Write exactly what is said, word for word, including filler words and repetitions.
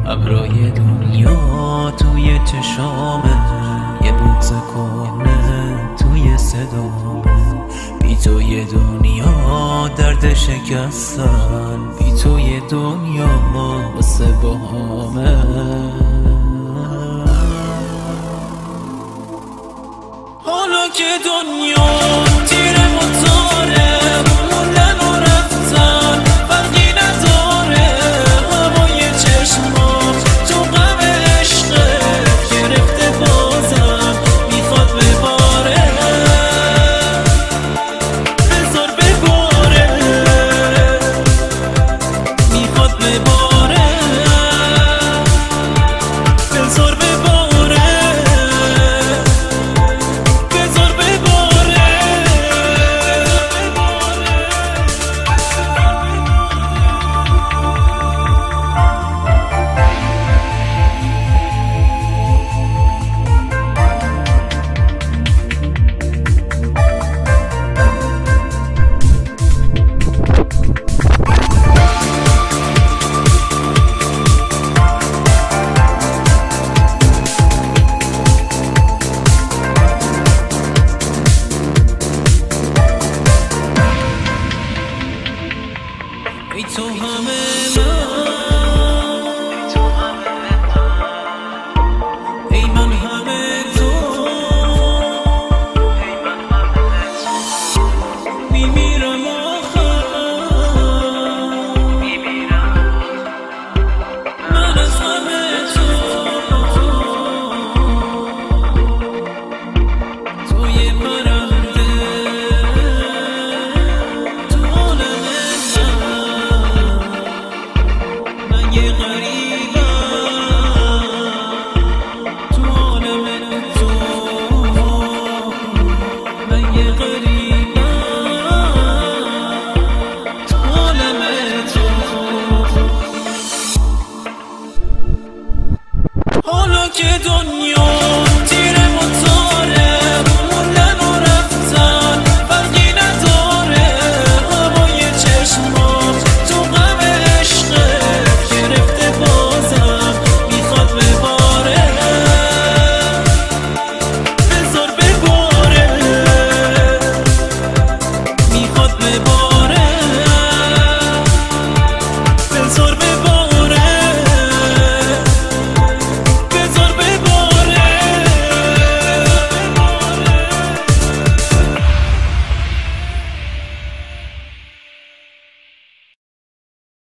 ابرای دنیا توی چشامه، یه بغض کهنه توی صدامه. بی تو یه دنیا درد شکستن، بی تو یه دنیا واسه باهامه. حالا که دنیا تیره و تاره، موندن و رفتن فرقی نداره. هوای چشمام تو غم عشقت گرفته، بازم میخواد بباره. بذار بباره، میخواد بباره. بذار بباره، بذار بباره. ای تو همه من، ای من همه تو. میمیرم آخر من از همه تو. تو یه پرنده تو عالم من، یه غریبم تو عالم تو. من یه غریبم تو عالم تو. حالا که دنیا